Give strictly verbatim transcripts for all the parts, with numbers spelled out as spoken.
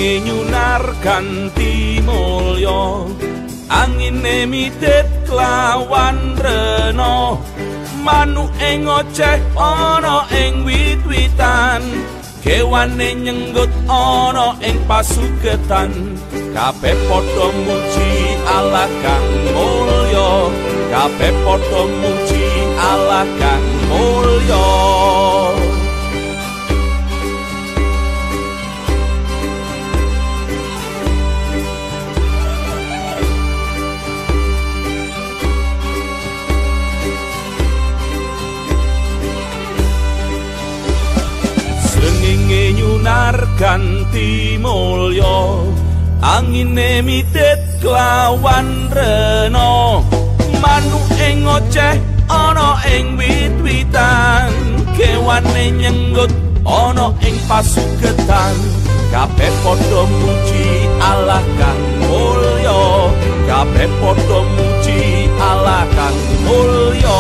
Srengenge nyunar kanthi mulya, angine mitet klawan rena, manuk ing oceh ana ing wit-witan, kewane nyenggut ana ing pasugetan. Kabeh padha muji Allah kang mulya, kabeh padha muji Allah kang mulya. Srengenge nyunar kanthi mulya, angine mitet klawan rena, manuk ing oceh ana ing wit-witan, kewane nyenggut ana ing pasugetan. Kabeh padha muji Allah kang mulya, kabeh padha muji Allah kang mulya.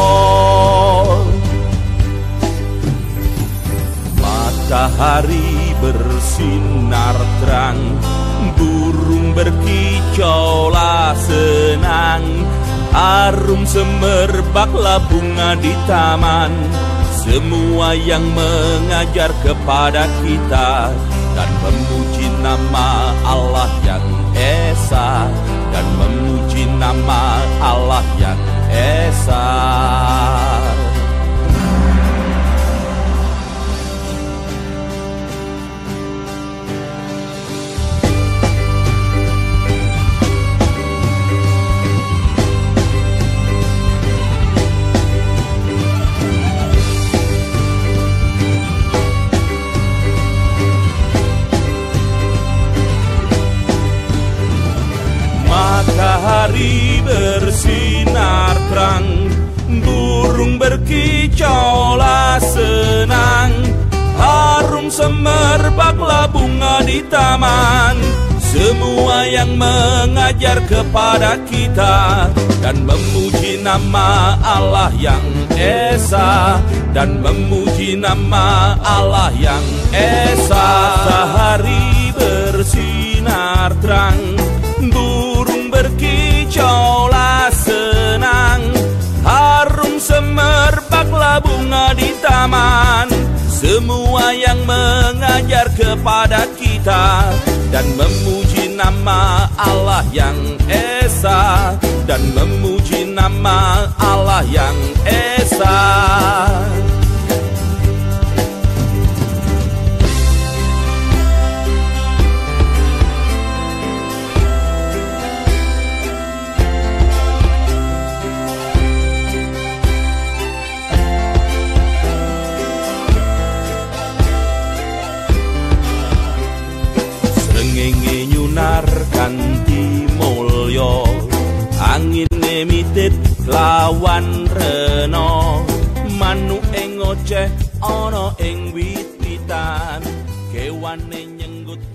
Matahari bersinar terang, burung berkicau lah senang, harum semerbaklah bunga di taman. Semua yang mengajar kepada kita dan memuji nama Allah yang esa, dan memuji nama Allah yang esa. Matahari bersinar terang, burung berkicau lah senang, harum semerbaklah bunga di taman. Semua yang mengajar kepada kita dan memuji nama Allah yang esa, dan memuji nama Allah yang esa. Matahari bersinar terang, burung berkicau lah senang, harum semerbaklah bunga di taman. Semua yang mengajar kepada kita dan memuji nama Allah yang esa, dan memuji nama Allah yang esa. Srengenge nyunar kanthi mulya, angine mitit lawan rena, manuk ing oceh ana ing wit-witan, kewane nyenggut